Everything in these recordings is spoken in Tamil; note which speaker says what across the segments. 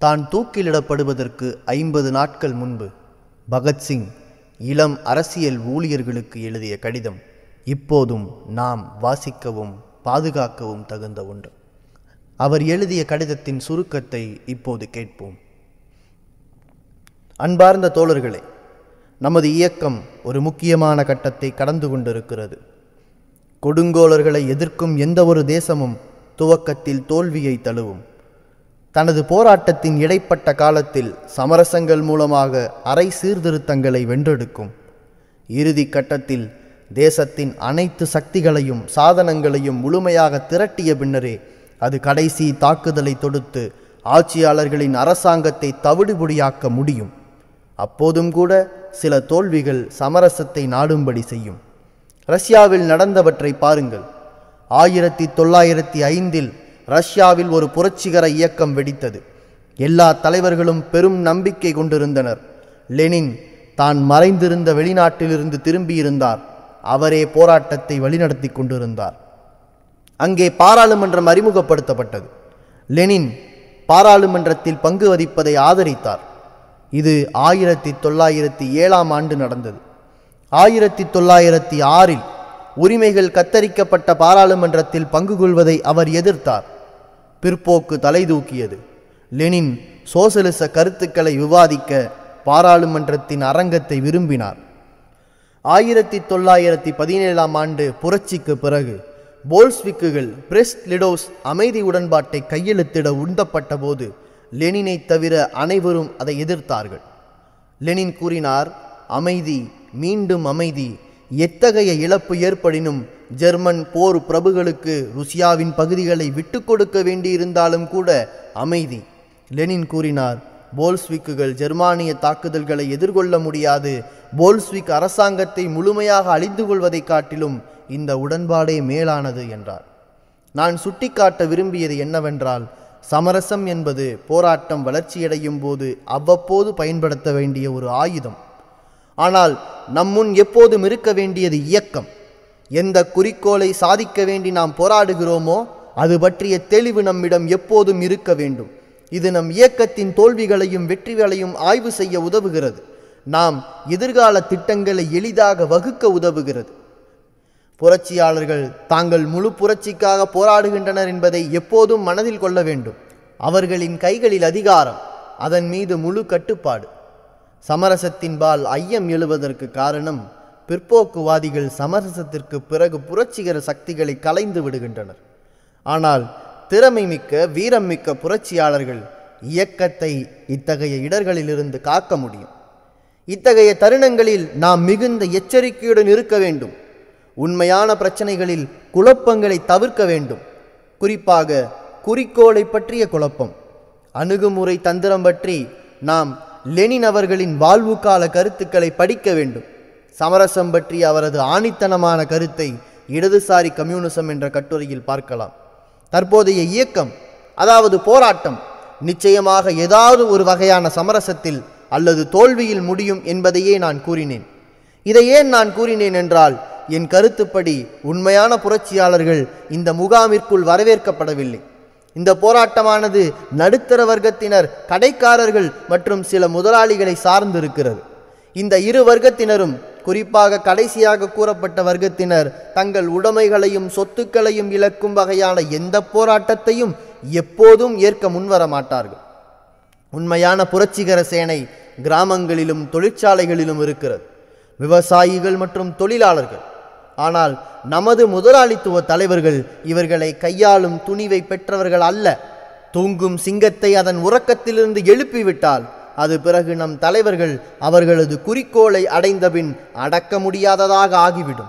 Speaker 1: தான் தூக்கிலிடப்படுவதற்கு 50 நாட்கள் முன்பு பகத்சிங் இளம் அரசியல் ஊழியர்களுக்கு எழுதிய கடிதம் இப்போதும் நாம் வாசிக்கவும் பாதுகாக்கவும் தகுந்த ஒன்று. அவர் எழுதிய கடிதத்தின் சுருக்கத்தை இப்போது கேட்போம். அன்பார்ந்த தோழர்களே, நமது இயக்கம் ஒரு முக்கியமான கட்டத்தை கடந்து கொண்டிருக்கிறது. கொடுங்கோலர்களை எதிர்க்கும் எந்த ஒரு தேசமும் துவக்கத்தில் தோல்வியை தழுவும். தனது போராட்டத்தின் இடைப்பட்ட காலத்தில் சமரசங்கள் மூலமாக அரை சீர்திருத்தங்களை வென்றெடுக்கும். இறுதி கட்டத்தில் தேசத்தின் அனைத்து சக்திகளையும் சாதனங்களையும் முழுமையாக திரட்டிய பின்னரே அது கடைசி தாக்குதலை தொடுத்து ஆட்சியாளர்களின் அரசாங்கத்தை தவிடுபொடியாக்க முடியும். அப்போதும் கூட சில தோல்விகள் சமரசத்தை நாடும்படி செய்யும். ரஷ்யாவில் நடந்தவற்றை பாருங்கள். 1905 ரஷ்யாவில் ஒரு புரட்சிகர இயக்கம் வெடித்தது. எல்லா தலைவர்களும் பெரும் நம்பிக்கை கொண்டிருந்தனர். லெனின் தான் மறைந்திருந்த வெளிநாட்டிலிருந்து திரும்பியிருந்தார். அவரே போராட்டத்தை வழிநடத்தி கொண்டிருந்தார். அங்கே பாராளுமன்றம் அறிமுகப்படுத்தப்பட்டது. லெனின் பாராளுமன்றத்தில் பங்கு வகிப்பதை ஆதரித்தார். இது 1907 நடந்தது. 1906 உரிமைகள் கத்தரிக்கப்பட்ட பாராளுமன்றத்தில் பங்கு கொள்வதை அவர் எதிர்த்தார். பிற்போக்கு தலை தூக்கியது. லெனின் சோசலிச கருத்துக்களை விவாதிக்க பாராளுமன்றத்தின் அரங்கத்தை விரும்பினார். 1917 புரட்சிக்கு பிறகு போல்ஸ்விக்குகள் பிரெஸ்ட் லிடோஸ் அமைதி உடன்பாட்டை கையெழுத்திட உந்தப்பட்ட போது லெனினை தவிர அனைவரும் அதை எதிர்த்தார்கள். லெனின் கூறினார், அமைதி, மீண்டும் அமைதி. எத்தகைய இழப்பு ஏற்படினும் ஜெர்மன் போர் பிரபுகளுக்கு ருசியாவின் பகுதிகளை விட்டு கொடுக்க வேண்டியிருந்தாலும் கூட அமைதி. லெனின் கூறினார், போல்ஸ்விக்குகள் ஜெர்மானிய தாக்குதல்களை எதிர்கொள்ள முடியாது. போல்ஸ்விக் அரசாங்கத்தை முழுமையாக அழிந்து கொள்வதை காட்டிலும் இந்த உடன்பாடே மேலானது என்றார். நான் சுட்டிக்காட்ட விரும்பியது என்னவென்றால், சமரசம் என்பது போராட்டம் வளர்ச்சியடையும் போது அவ்வப்போது பயன்படுத்த வேண்டிய ஒரு ஆயுதம். ஆனால் நம்முன் எப்போதும் இருக்க வேண்டியது இயக்கம். எந்த குறிக்கோளை சாதிக்க வேண்டி நாம் போராடுகிறோமோ அது பற்றிய தெளிவு நம்மிடம் எப்போதும் இருக்க வேண்டும். இது நம் இயக்கத்தின் தோல்விகளையும் வெற்றிகளையும் ஆய்வு செய்ய உதவுகிறது. நாம் எதிர்கால திட்டங்களை எளிதாக வகுக்க உதவுகிறது. புரட்சியாளர்கள் தாங்கள் முழு புரட்சிக்காக போராடுகின்றனர் என்பதை எப்போதும் மனதில் கொள்ள வேண்டும். அவர்களின் கைகளில் அதிகாரம், அதன் மீது முழு கட்டுப்பாடு. சமரசத்தின்பால் ஐயம் எழுவதற்கு காரணம், பிற்போக்குவாதிகள் சமரசத்திற்கு பிறகு புரட்சிகர சக்திகளை கலைந்து விடுகின்றனர். ஆனால் திறமை மிக்க வீரம் மிக்க புரட்சியாளர்கள் இயக்கத்தை இத்தகைய இடர்களிலிருந்து காக்க முடியும். இத்தகைய தருணங்களில் நாம் மிகுந்த எச்சரிக்கையுடன் இருக்க வேண்டும். உண்மையான பிரச்சனைகளில் குழப்பங்களை தவிர்க்க வேண்டும். குறிப்பாக குறிக்கோளை பற்றிய குழப்பம். அணுகுமுறை தந்திரம் பற்றி நாம் லெனின் அவர்களின் வாழ்வு கால கருத்துக்களை படிக்க வேண்டும். சமரசம் பற்றி அவரது ஆணித்தனமான கருத்தை இடதுசாரி கம்யூனிசம் என்ற கட்டுரையில் பார்க்கலாம். தற்போதைய இயக்கம், அதாவது போராட்டம், நிச்சயமாக ஏதாவது ஒரு வகையான சமரசத்தில் அல்லது தோல்வியில் முடியும் என்பதையே நான் கூறினேன். இதை ஏன் நான் கூறினேன் என்றால், என் கருத்துப்படி உண்மையான புரட்சியாளர்கள் இந்த முகாமிற்குள் வரவேற்கப்படவில்லை. இந்த போராட்டமானது நடுத்தர வர்க்கத்தினர், கடைக்காரர்கள் மற்றும் சில முதலாளிகளை சார்ந்திருக்கிறது. இந்த இரு வர்க்கத்தினரும், குறிப்பாக கடைசியாக கூறப்பட்ட வர்க்கத்தினர், தங்கள் உடைமைகளையும் சொத்துக்களையும் இழக்கும் வகையான எந்த போராட்டத்தையும் எப்போதும் ஏற்க முன்வர மாட்டார்கள். உண்மையான புரட்சிகர சேனை கிராமங்களிலும் தொழிற்சாலைகளிலும் இருக்கிறது, விவசாயிகள் மற்றும் தொழிலாளர்கள். ஆனால் நமது முதலாளித்துவ தலைவர்கள் இவர்களை கையாளும் துணிவை பெற்றவர்கள் அல்ல. தூங்கும் சிங்கத்தை அதன் உறக்கத்திலிருந்து எழுப்பிவிட்டால் அது பிறகு நம் தலைவர்கள் அவர்களது குறிக்கோளை அடைந்தபின் அடக்க முடியாததாக ஆகிவிடும்.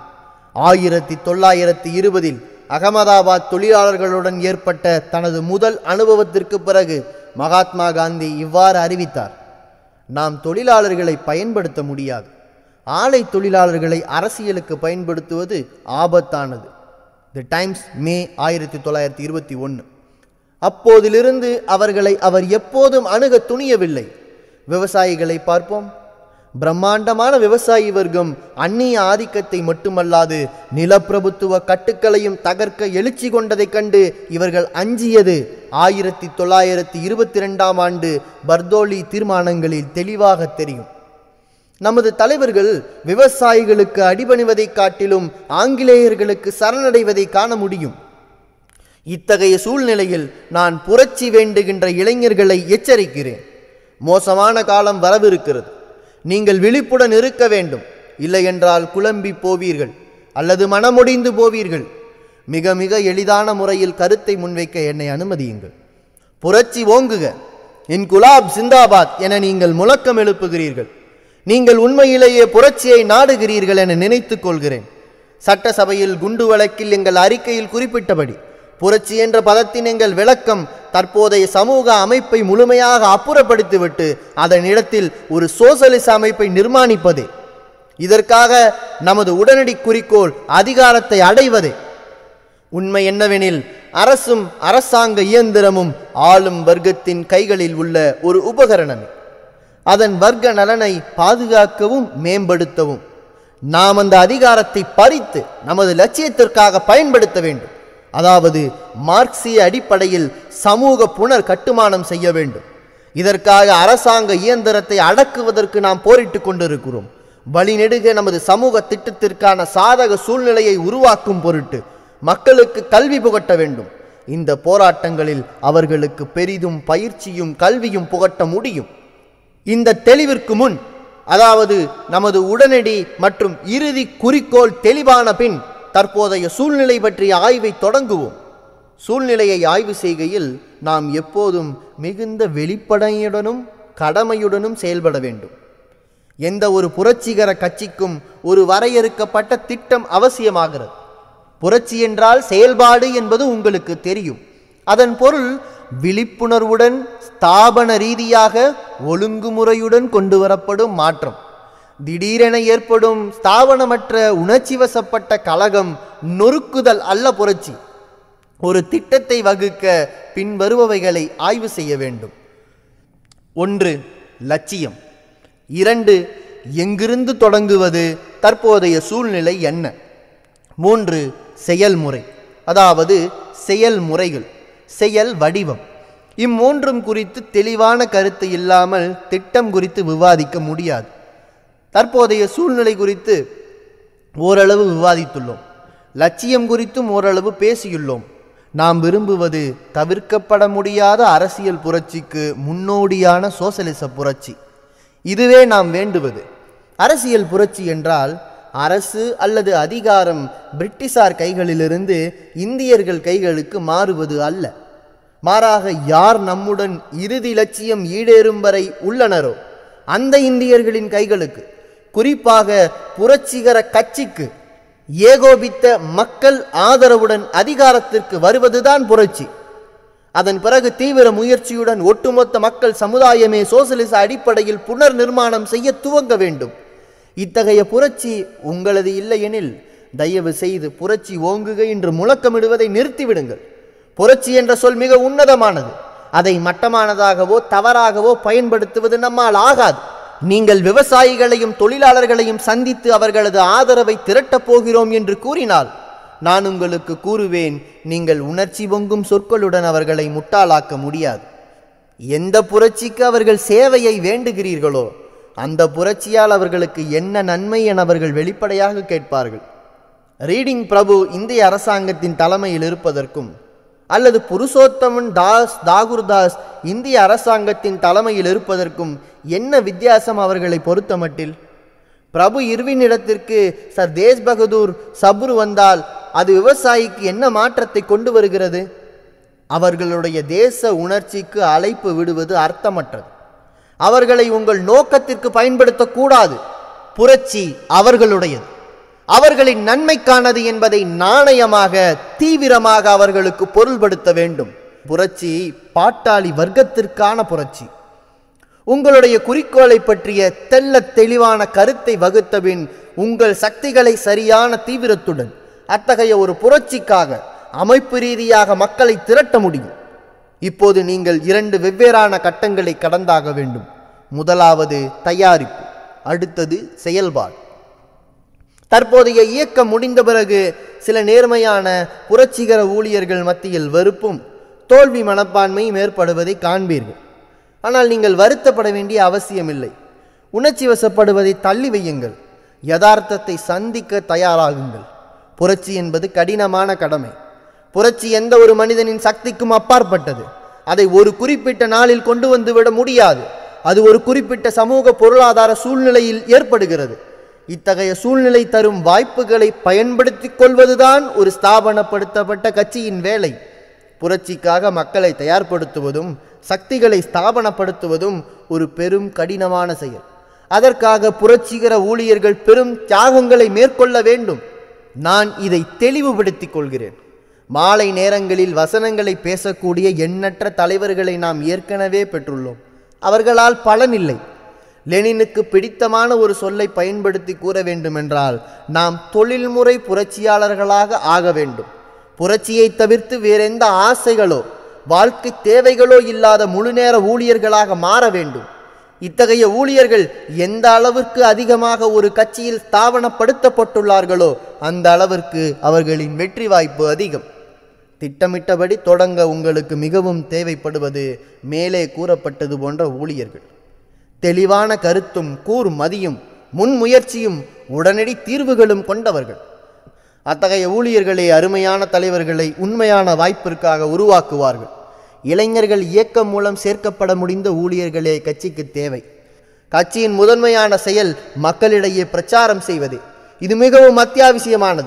Speaker 1: 1920 அகமதாபாத் தொழிலாளர்களுடன் ஏற்பட்ட தனது முதல் அனுபவத்திற்கு பிறகு மகாத்மா காந்தி இவ்வாறு அறிவித்தார், நாம் தொழிலாளர்களை பயன்படுத்த முடியாது. ஆலை தொழிலாளர்களை அரசியலுக்கு பயன்படுத்துவது ஆபத்தானது. தி டைம்ஸ், மே 1921. அப்போதிலிருந்து அவர்களை அவர் எப்போதும் அணுக துணியவில்லை. விவசாயிகளை பார்ப்போம். பிரம்மாண்டமான விவசாயி வர்க்கம் அந்நிய ஆதிக்கத்தை மட்டுமல்லாது நிலப்பிரபுத்துவ கட்டுக்களையும் தகர்க்க எழுச்சி கொண்டதைக் கண்டு இவர்கள் அஞ்சியது 1922ஆம் ஆண்டு பர்தோலி தீர்மானங்களில் தெளிவாக தெரியும். நமது தலைவர்கள் விவசாயிகளுக்கு அடிபணிவதை காட்டிலும் ஆங்கிலேயர்களுக்கு சரணடைவதை காண முடியும். இத்தகைய சூழ்நிலையில் நான் புரட்சி வேண்டுகின்ற இளைஞர்களை எச்சரிக்கிறேன். மோசமான காலம் வரவிருக்கிறது. நீங்கள் விழிப்புடன் இருக்க வேண்டும். இல்லையென்றால் குழம்பி போவீர்கள் அல்லது மனமுடிந்து போவீர்கள். மிக மிக எளிதான முறையில் கருத்தை முன்வைக்க என்னை அனுமதியுங்கள். புரட்சி ஓங்குக, இன்குலாப் சிந்தாபாத் என நீங்கள் முழக்கம் எழுப்புகிறீர்கள். நீங்கள் உண்மையிலேயே புரட்சியை நாடுகிறீர்கள் என நினைத்துக் கொள்கிறேன். சட்டசபையில் குண்டு வழக்கில் எங்கள் அறிக்கையில் குறிப்பிட்டபடி புரட்சி என்ற பதத்தின் எங்கள் விளக்கம் தற்போதைய சமூக அமைப்பை முழுமையாக அப்புறப்படுத்திவிட்டு அதனிடத்தில் ஒரு சோசலிச அமைப்பை நிர்மாணிப்பதே. இதற்காக நமது உடனடி குறிக்கோள் அதிகாரத்தை அடைவதே. உண்மை என்னவெனில் அரசும் அரசாங்க இயந்திரமும் ஆளும் வர்க்கத்தின் கைகளில் உள்ள ஒரு உபகரணமே. அதன் வர்க்க நலனை பாதுகாக்கவும் மேம்படுத்தவும் நாம் அந்த அதிகாரத்தை பறித்து நமது லட்சியத்திற்காக பயன்படுத்த வேண்டும். அதாவது மார்க்சிய அடிப்படையில் சமூக புனர் கட்டுமானம் செய்ய வேண்டும். இதற்காக அரசாங்க இயந்திரத்தை அடக்குவதற்கு நாம் போரிட்டு கொண்டிருக்கிறோம். வழிநெடுக நமது சமூக திட்டத்திற்கான சாதக சூழ்நிலையை உருவாக்கும் பொருட்டு மக்களுக்கு கல்வி புகட்ட வேண்டும். இந்த போராட்டங்களில் அவர்களுக்கு பெரிதும் பயிற்சியும் கல்வியும் புகட்ட முடியும். இந்த தெளிவிற்கு முன், அதாவது நமது உடனடி மற்றும் இறுதி குறிக்கோள் தெளிவான பின் தற்போதைய சூழ்நிலை பற்றிய ஆய்வை தொடங்குவோம். சூழ்நிலையை ஆய்வு செய்கையில் நாம் எப்போதும் மிகுந்த வெளிப்படையுடனும் கடமையுடனும் செயல்பட வேண்டும். எந்த ஒரு புரட்சிகர கட்சிக்கும் ஒரு வரையறுக்கப்பட்ட திட்டம் அவசியமாகிறது. புரட்சி என்றால் செயல்பாடு என்பது உங்களுக்கு தெரியும். அதன் பொருள் விழிப்புணர்வுடன் ஸ்தாபன ரீதியாக ஒழுங்குமுறையுடன் கொண்டு வரப்படும் மாற்றம். திடீரென ஏற்படும் ஸ்தாபனமற்ற உணர்ச்சி வசப்பட்ட கலகம் நொறுக்குதல் அல்ல புரட்சி. ஒரு திட்டத்தை வகுக்க பின்வருபவைகளை ஆய்வு செய்ய வேண்டும். 1. லட்சியம். 2. எங்கிருந்து தொடங்குவது, தற்போதைய சூழ்நிலை என்ன. 3. செயல்முறை, அதாவது செயல்முறைகள், செயல் வடிவம். இம்மூன்றும் குறித்து தெளிவான கருத்து இல்லாமல் திட்டம் குறித்து விவாதிக்க முடியாது. தற்போதைய சூழ்நிலை குறித்து ஓரளவு விவாதித்துள்ளோம். லட்சியம் குறித்தும் ஓரளவு பேசியுள்ளோம். நாம் விரும்புவது தவிர்க்கப்பட முடியாத அரசியல் புரட்சிக்கு முன்னோடியான சோசலிச புரட்சி. இதுவே நாம் வேண்டுவது. அரசியல் புரட்சி என்றால் அரசு அல்லது அதிகாரம் பிரிட்டிஷார் கைகளிலிருந்து இந்தியர்கள் கைகளுக்கு மாறுவது அல்ல. மாறாக யார் நம்முடன் இறுதி லட்சியம் ஈடேறும் வரை உள்ளனரோ அந்த இந்தியர்களின் கைகளுக்கு, குறிப்பாக புரட்சிகர கட்சிக்கு ஏகோபித்த மக்கள் ஆதரவுடன் அதிகாரத்திற்கு வருவதுதான் புரட்சி. அதன் பிறகு தீவிர முயற்சியுடன் ஒட்டுமொத்த மக்கள் சமுதாயமே சோசலிச அடிப்படையில் புனர் நிர்மாணம் செய்ய துவங்க வேண்டும். இத்தகைய புரட்சி உங்களது இல்லையெனில் தயவு செய்து புரட்சி ஓங்குக என்று முழக்கமிடுவதை நிறுத்திவிடுங்கள். புரட்சி என்ற சொல் மிக உன்னதமானது. அதை மட்டமானதாகவோ தவறாகவோ பயன்படுத்துவது நம்மால் ஆகாது. நீங்கள் விவசாயிகளையும் தொழிலாளர்களையும் சந்தித்து அவர்களது ஆதரவை திரட்டப் போகிறோம் என்று கூறினால் நான் உங்களுக்கு கூறுவேன், நீங்கள் உணர்ச்சி பொங்கும் சொற்களுடன் அவர்களை முட்டாளாக்க முடியாது. எந்த புரட்சிக்கு அவர்கள் சேவையை வேண்டுகிறீர்களோ அந்த புரட்சியால் அவர்களுக்கு என்ன நன்மை என அவர்கள் வெளிப்படையாக கேட்பார்கள். ரீடிங் பிரபு இந்திய அரசாங்கத்தின் தலைமையில் இருப்பதற்கும் அல்லது புருஷோத்தமன் தாஸ் தாகூர்தாஸ் இந்திய அரசாங்கத்தின் தலைமையில் இருப்பதற்கும் என்ன வித்தியாசம் அவர்களை பொறுத்த மட்டில்? பிரபு இர்வின் இடத்திற்கு சர் தேஜ் பகதூர் சப்ரு வந்தால் அது விவசாயிக்கு என்ன மாற்றத்தை கொண்டு வருகிறது? அவர்களுடைய தேச உணர்ச்சிக்கு அழைப்பு விடுவது அர்த்தமற்றது. அவர்களை உங்கள் நோக்கத்திற்கு பயன்படுத்தக்கூடாது. புரட்சி அவர்களுடையது, அவர்களின் நன்மைக்கானது என்பதை நாணயமாக தீவிரமாக அவர்களுக்கு பொருள்படுத்த வேண்டும். புரட்சி பாட்டாளி வர்க்கத்திற்கான புரட்சி. உங்களுடைய குறிக்கோளை பற்றிய தெள்ள தெளிவான கருத்தை வகுத்தபின் உங்கள் சக்திகளை சரியான தீவிரத்துடன் அத்தகைய ஒரு புரட்சிக்காக அமைப்பு ரீதியாக மக்களை திரட்ட முடியும். இப்போது நீங்கள் 2 வெவ்வேறான கட்டங்களை கடந்தாக வேண்டும். முதலாவது தயாரிப்பு, அடுத்தது செயல்பாடு. தற்போதைய இயக்கம் முடிந்த பிறகு சில நேர்மையான புரட்சிகர ஊழியர்கள் மத்தியில் வெறுப்பும் தோல்வி மனப்பான்மையும் ஏற்படுவதை காண்பீர்கள். ஆனால் நீங்கள் வருத்தப்பட வேண்டிய அவசியமில்லை. உணர்ச்சி வசப்படுவதை தள்ளி வையுங்கள். யதார்த்தத்தை சந்திக்க தயாராகுங்கள். புரட்சி என்பது கடினமான கடமை. புரட்சி எந்த ஒரு மனிதனின் சக்திக்கும் அப்பாற்பட்டது. அதை ஒரு குறிப்பிட்ட நாளில் கொண்டு வந்துவிட முடியாது. அது ஒரு குறிப்பிட்ட சமூக பொருளாதார சூழ்நிலையில் ஏற்படுகிறது. இத்தகைய சூழ்நிலை தரும் வாய்ப்புகளை பயன்படுத்திக் கொள்வதுதான் ஒரு ஸ்தாபனப்படுத்தப்பட்ட கட்சியின் வேலை. புரட்சிக்காக மக்களை தயார்படுத்துவதும் சக்திகளை ஸ்தாபனப்படுத்துவதும் ஒரு பெரும் கடினமான செயல். அதற்காக புரட்சிகர ஊழியர்கள் பெரும் தியாகங்களை மேற்கொள்ள வேண்டும். நான் இதை தெளிவுபடுத்திக் கொள்கிறேன். மாலை நேரங்களில் வசனங்களை பேசக்கூடிய எண்ணற்ற தலைவர்களை நாம் ஏற்கனவே பெற்றுள்ளோம். அவர்களால் பலனில்லை. லெனினுக்கு பிடித்தமான ஒரு சொல்லை பயன்படுத்தி கூற வேண்டுமென்றால் நாம் தொழில்முறை புரட்சியாளர்களாக ஆக வேண்டும். புரட்சியை தவிர்த்து வேறெந்த ஆசைகளோ வாழ்க்கை தேவைகளோ இல்லாத முழுநேர ஊழியர்களாக மாற வேண்டும். இத்தகைய ஊழியர்கள் எந்த அளவிற்கு அதிகமாக ஒரு கட்சியில் ஸ்தாபனப்படுத்தப்பட்டுள்ளார்களோ அந்த அளவிற்கு அவர்களின் வெற்றி வாய்ப்பு அதிகம். திட்டமிட்டபடி தொடங்க உங்களுக்கு மிகவும் தேவைப்படுவது மேலே கூறப்பட்டது போன்ற ஊழியர்கள். தெளிவான கருத்தும் கூர் மதியும் முன்முயற்சியும் உடனடி தீர்வுகளும் கொண்டவர்கள். அத்தகைய ஊழியர்களே அருமையான தலைவர்களை உண்மையான வாய்ப்பிற்காக உருவாக்குவார்கள். இளைஞர்கள் இயக்கம் மூலம் சேர்க்கப்பட முடிந்த ஊழியர்களே கட்சிக்கு தேவை. கட்சியின் முதன்மையான செயல் மக்களிடையே பிரச்சாரம் செய்வது. இது மிகவும் அத்தியாவசியமானது.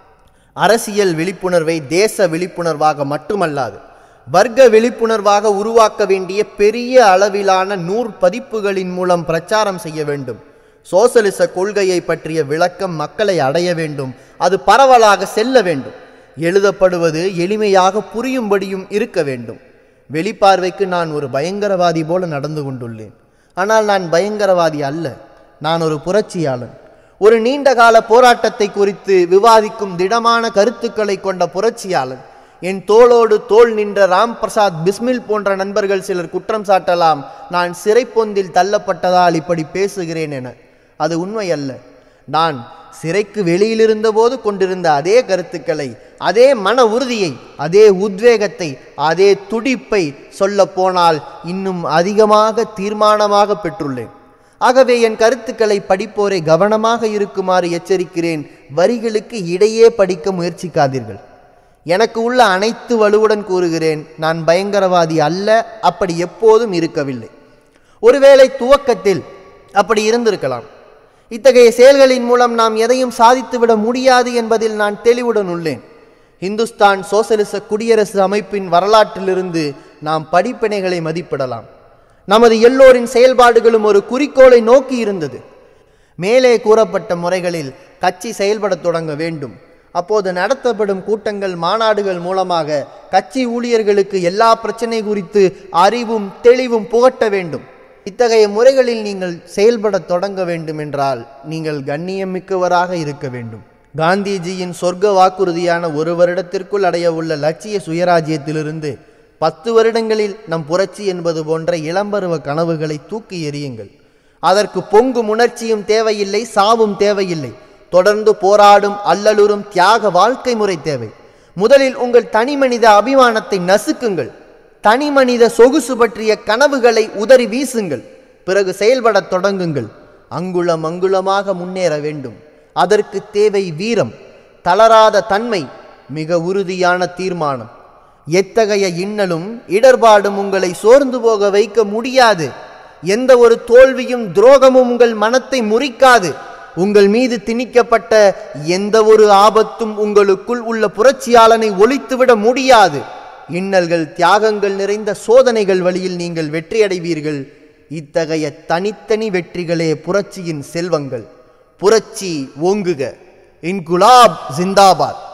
Speaker 1: அரசியல் விழிப்புணர்வை தேச விழிப்புணர்வாக மட்டுமல்லாது வர்க்க விழிப்புணர்வாக உருவாக்க வேண்டிய பெரிய அளவிலான 100 பதிப்புகளின் மூலம் பிரச்சாரம் செய்ய வேண்டும். சோசலிச கொள்கையை பற்றிய விளக்கம் மக்களை அடைய வேண்டும். அது பரவலாக செல்ல வேண்டும். எழுதப்படுவது எளிமையாக புரியும்படியும் இருக்க வேண்டும். வெளிப்பார்வைக்கு நான் ஒரு பயங்கரவாதி போல நடந்து கொண்டுள்ளேன். ஆனால் நான் பயங்கரவாதி அல்ல. நான் ஒரு புரட்சியாளன். ஒரு நீண்டகால போராட்டத்தை குறித்து விவாதிக்கும் திடமான கருத்துக்களை கொண்ட புரட்சியாளன். என் தோளோடு தோள் நின்ற ராம் பிரசாத் பிஸ்மில் போன்ற நண்பர்கள் சிலர் குற்றம் சாட்டலாம், நான் சிறைப்பொந்தில் தள்ளப்பட்டதால் இப்படி பேசுகிறேன் என. அது உண்மை அல்ல. நான் சிறைக்கு வெளியிலிருந்த போது கொண்டிருந்த அதே கருத்துக்களை, அதே மன உறுதியை, அதே உத்வேகத்தை, அதே துடிப்பை சொல்ல போனால் இன்னும் அதிகமாக தீர்மானமாக பெற்றுள்ளேன். ஆகவே என் கருத்துக்களை படிப்போரை கவனமாக இருக்குமாறு எச்சரிக்கிறேன். வரிகளுக்கு இடையே படிக்க முயற்சிக்காதீர்கள். எனக்கு உள்ள அனைத்து வலுவுடன் கூறுகிறேன், நான் பயங்கரவாதி அல்ல. அப்படி எப்போதும் இருக்கவில்லை. ஒருவேளை துவக்கத்தில் அப்படி இருந்திருக்கலாம். இத்தகைய செயல்களின் மூலம் நாம் எதையும் சாதித்துவிட முடியாது என்பதில் நான் தெளிவுடன் உள்ளேன். இந்துஸ்தான் சோசலிச குடியரசு அமைப்பின் வரலாற்றிலிருந்து நாம் படிப்பினைகளை மதிப்பிடலாம். நமது எல்லோரின் செயல்பாடுகளும் ஒரு குறிக்கோளை நோக்கி இருந்தது. மேலே கூறப்பட்ட முறைகளில் கட்சி செயல்பட தொடங்க வேண்டும். அப்போது நடத்தப்படும் கூட்டங்கள், மாநாடுகள் மூலமாக கட்சி ஊழியர்களுக்கு எல்லா பிரச்சனை குறித்து அறிவும் தெளிவும் புகட்ட வேண்டும். இத்தகைய முறைகளில் நீங்கள் செயல்பட தொடங்க வேண்டும் என்றால் நீங்கள் கண்ணியம் மிக்கவராக இருக்க வேண்டும். காந்திஜியின் சொர்க்க வாக்குறுதியான 1 வருடத்திற்குள் அடைய உள்ள லட்சிய சுயராஜ்யத்திலிருந்து 10 வருடங்களில் நம் புரட்சி என்பது போன்ற இளம்பருவ கனவுகளை தூக்கி எறியுங்கள். அதற்கு பொங்கும் உணர்ச்சியும் தேவையில்லை, சாவும் தேவையில்லை. தொடர்ந்து போராடும் அல்லலுறும் தியாக வாழ்க்கை முறை தேவை. முதலில் உங்கள் தனிமனித அபிமானத்தை நசுக்குங்கள். தனிமனித சொகுசு பற்றிய கனவுகளை உதறி வீசுங்கள். பிறகு செயல்படத் தொடங்குங்கள். அங்குலம் அங்குலமாக முன்னேற வேண்டும். அதற்கு தேவை வீரம், தளராத தன்மை, மிக உறுதியான தீர்மானம். எத்தகைய இன்னலும் இடர்பாடும் உங்களை சோர்ந்து போக வைக்க முடியாது. எந்த ஒரு தோல்வியும் துரோகமும் உங்கள் மனத்தை முறிக்காது. உங்கள் மீது திணிக்கப்பட்ட எந்த ஒரு ஆபத்தும் உங்களுக்குள் உள்ள புரட்சியாளனை ஒழித்துவிட முடியாது. இன்னல்கள், தியாகங்கள் நிறைந்த சோதனைகள் வழியில் நீங்கள் வெற்றியடைவீர்கள். இத்தகைய தனித்தனி வெற்றிகளே புரட்சியின் செல்வங்கள். புரட்சி ஓங்குக. இன்குலாப் ஜிந்தாபாத்.